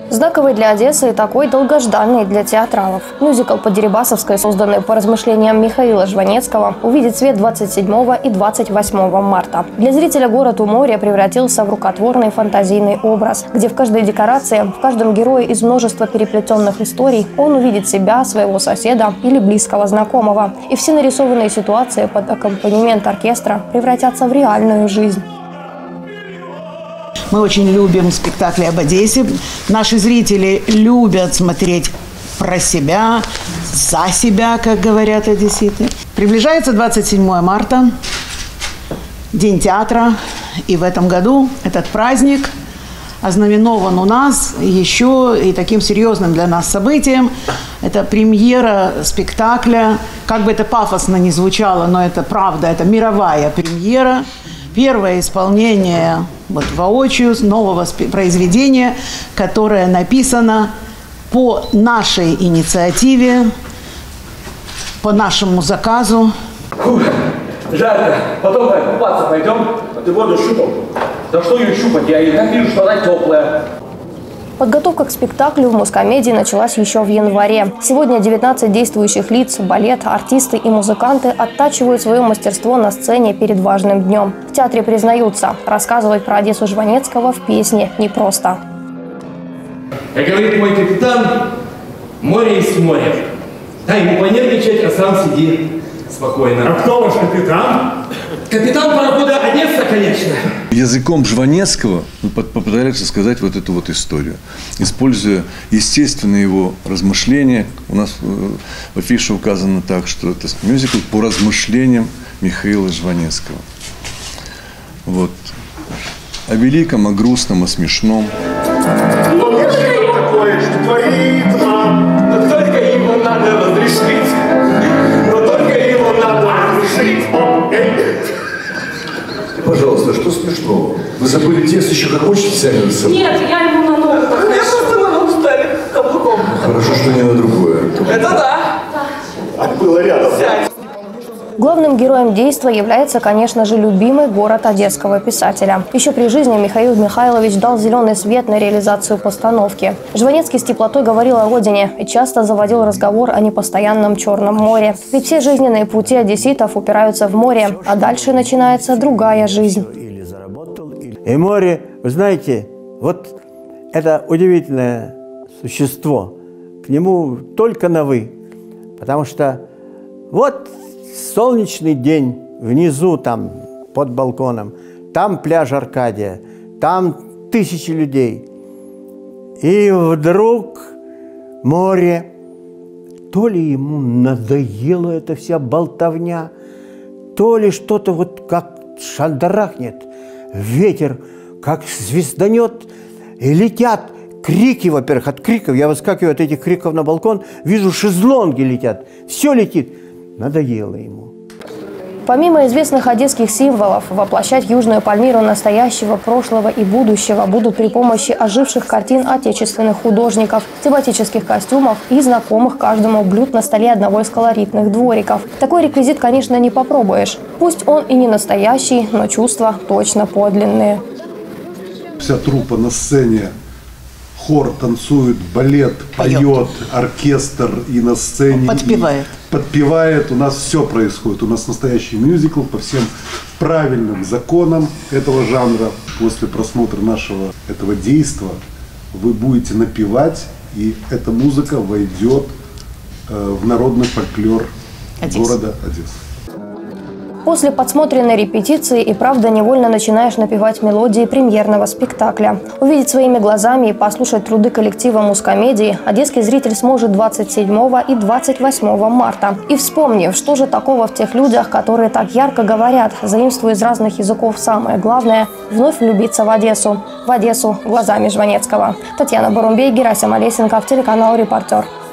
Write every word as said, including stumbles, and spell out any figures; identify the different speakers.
Speaker 1: Знаковый для Одессы и такой долгожданный для театралов. Мюзикл по Дерибасовской, созданный по размышлениям Михаила Жванецкого, увидит свет двадцать седьмого и двадцать восьмого марта. Для зрителя город у моря превратился в рукотворный фантазийный образ, где в каждой декорации, в каждом герое из множества переплетенных историй он увидит себя, своего соседа или близкого знакомого. И все нарисованные ситуации под аккомпанемент оркестра превратятся в реальную жизнь.
Speaker 2: Мы очень любим спектакли об Одессе. Наши зрители любят смотреть про себя, за себя, как говорят одесситы. Приближается двадцать седьмое марта, День театра. И в этом году этот праздник ознаменован у нас еще и таким серьезным для нас событием. Это премьера спектакля. Как бы это пафосно ни звучало, но это правда, это мировая премьера. Первое исполнение вот, воочию нового произведения, которое написано по нашей инициативе, по нашему заказу.
Speaker 3: Фух, жарко. Потом купаться пойдем, а ты воду щупал. Да что ее щупать? Я и так вижу, что она теплая.
Speaker 1: Подготовка к спектаклю в Мускомедии началась еще в январе. Сегодня девятнадцать действующих лиц, балет, артисты и музыканты оттачивают свое мастерство на сцене перед важным днем. В театре признаются, рассказывать про Одессу Жванецкого в песне непросто.
Speaker 4: Как говорит мой капитан, море есть море. Дай ему понервничать, а сам сиди спокойно.
Speaker 5: А кто ваш капитан?
Speaker 4: Капитан парохода Одесса, конечно.
Speaker 6: Языком Жванецкого попытаются сказать вот эту вот историю, используя естественные его размышления. У нас в афише указано так, что это мюзикл по размышлениям Михаила Жванецкого. Вот. О великом, о грустном, о смешном.
Speaker 5: Такое, что творит вам,
Speaker 4: но только его надо разрешить.
Speaker 5: но только его надо разрешить.
Speaker 7: Пожалуйста, что смешного? Вы забыли текст еще как очень сами с собой?
Speaker 8: Нет, я ему на ногу. Я просто на ногу ставлю каблуком.
Speaker 7: Хорошо, что не на другое.
Speaker 8: Это да.
Speaker 5: А было рядом.
Speaker 1: Главным героем действа является, конечно же, любимый город одесского писателя. Еще при жизни Михаил Михайлович дал зеленый свет на реализацию постановки. Жванецкий с теплотой говорил о родине и часто заводил разговор о непостоянном Черном море. Ведь все жизненные пути одесситов упираются в море, а дальше начинается другая жизнь.
Speaker 9: И море, вы знаете, вот это удивительное существо. К нему только на «вы». Потому что вот солнечный день внизу, там, под балконом, там пляж Аркадия, там тысячи людей. И вдруг море. То ли ему надоела эта вся болтовня, то ли что-то вот как шандарахнет, ветер, как звезданет, и летят крики, во-первых, от криков. Я выскакиваю от этих криков на балкон, вижу, шезлонги летят, все летит. Надоело ему.
Speaker 1: Помимо известных одесских символов, воплощать Южную Пальмиру настоящего, прошлого и будущего будут при помощи оживших картин отечественных художников, тематических костюмов и знакомых каждому блюд на столе одного из колоритных двориков. Такой реквизит, конечно, не попробуешь. Пусть он и не настоящий, но чувства точно подлинные.
Speaker 10: Вся труппа на сцене, хор танцует, балет поет, поет оркестр и на сцене
Speaker 2: подпевает.
Speaker 10: подпевает. У нас все происходит. У нас настоящий мюзикл по всем правильным законам этого жанра. После просмотра нашего этого действа вы будете напевать, и эта музыка войдет э, в народный фольклор Одесса. Города Одессы.
Speaker 1: После подсмотренной репетиции и правда невольно начинаешь напевать мелодии премьерного спектакля. Увидеть своими глазами и послушать труды коллектива Мускомедии одесский зритель сможет двадцать седьмого и двадцать восьмого марта. И вспомнив, что же такого в тех людях, которые так ярко говорят, заимствуя из разных языков самое главное, вновь влюбиться в Одессу. В Одессу глазами Жванецкого. Татьяна Барумбей, Герасим Олесенков, телеканал «Репортер».